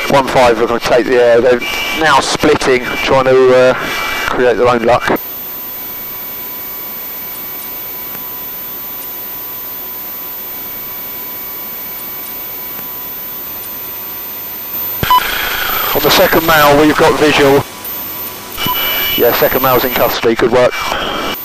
1-5 are going to take the air. They're now splitting, trying to create their own luck. On the second male, we've got visual. Yeah, second male's in custody, good work.